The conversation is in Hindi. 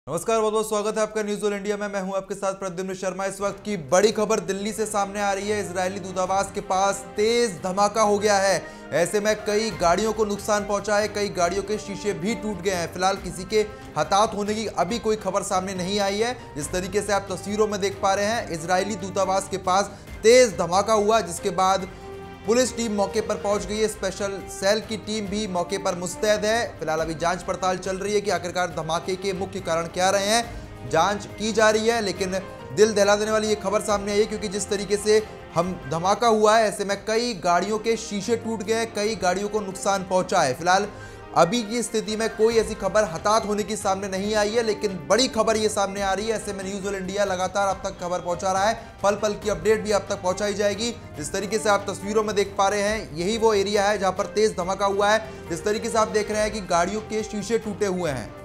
नमस्कार, बहुत बहुत स्वागत है आपका न्यूज़ ऑल इंडिया में। मैं हूं आपके साथ प्रद्युम्न शर्मा। इस वक्त की बड़ी खबर दिल्ली से सामने आ रही है। इजरायली दूतावास के पास तेज धमाका हो गया है। ऐसे में कई गाड़ियों को नुकसान पहुंचा है, कई गाड़ियों के शीशे भी टूट गए हैं। फिलहाल किसी के हताहत होने की अभी कोई खबर सामने नहीं आई है। जिस तरीके से आप तस्वीरों में देख पा रहे हैं, इजरायली दूतावास के पास तेज धमाका हुआ, जिसके बाद पुलिस टीम मौके पर पहुंच गई है। स्पेशल सेल की टीम भी मौके पर मुस्तैद है। फिलहाल अभी जांच पड़ताल चल रही है कि आखिरकार धमाके के मुख्य कारण क्या रहे हैं। जांच की जा रही है, लेकिन दिल दहला देने वाली ये खबर सामने आई है, क्योंकि जिस तरीके से हम धमाका हुआ है, ऐसे में कई गाड़ियों के शीशे टूट गए, कई गाड़ियों को नुकसान पहुंचा है। फिलहाल अभी की स्थिति में कोई ऐसी खबर हताहत होने की सामने नहीं आई है, लेकिन बड़ी खबर ये सामने आ रही है। ऐसे में न्यूज़ ऑल इंडिया लगातार आप तक खबर पहुंचा रहा है। पल पल की अपडेट भी आप तक पहुंचाई जाएगी। जिस तरीके से आप तस्वीरों में देख पा रहे हैं, यही वो एरिया है जहां पर तेज धमाका हुआ है। जिस तरीके से आप देख रहे हैं कि गाड़ियों के शीशे टूटे हुए हैं।